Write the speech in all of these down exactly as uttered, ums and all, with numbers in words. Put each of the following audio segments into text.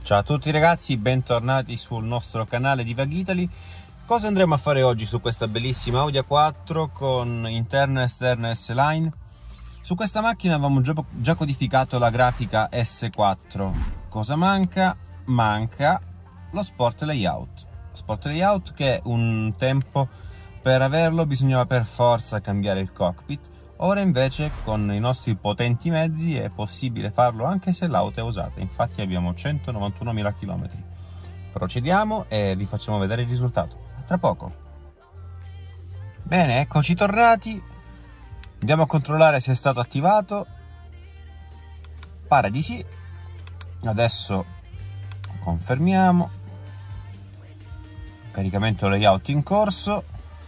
Ciao a tutti ragazzi, bentornati sul nostro canale Divag Italy. Cosa andremo a fare oggi su questa bellissima Audi A quattro con interna e esterna S-Line? Su questa macchina avevamo già, già codificato la grafica S quattro. Cosa manca? Manca lo Sport Layout. Sport Layout che un tempo per averlo bisognava per forza cambiare il cockpit. Ora invece con i nostri potenti mezzi è possibile farlo anche se l'auto è usata, infatti abbiamo centonovantunomila chilometri. Procediamo e vi facciamo vedere il risultato. A tra poco. Bene, eccoci tornati. Andiamo a controllare se è stato attivato. Pare di sì. Adesso confermiamo. Caricamento layout in corso.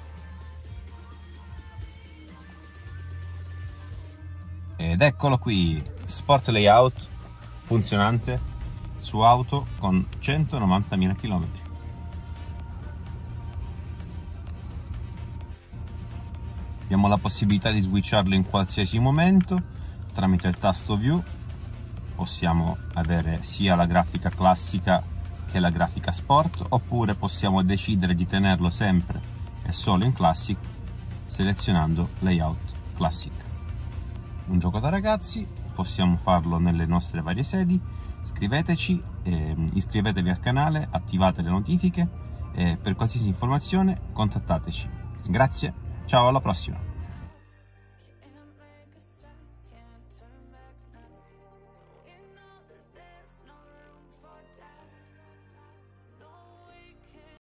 Ed eccolo qui, Sport Layout funzionante su auto con centonovantamila chilometri. Abbiamo la possibilità di switcharlo in qualsiasi momento tramite il tasto View. Possiamo avere sia la grafica classica che la grafica Sport, oppure possiamo decidere di tenerlo sempre e solo in Classic selezionando Layout Classic. Un gioco da ragazzi, possiamo farlo nelle nostre varie sedi. Scriveteci, eh, iscrivetevi al canale, attivate le notifiche e per qualsiasi informazione contattateci. Grazie, ciao, alla prossima!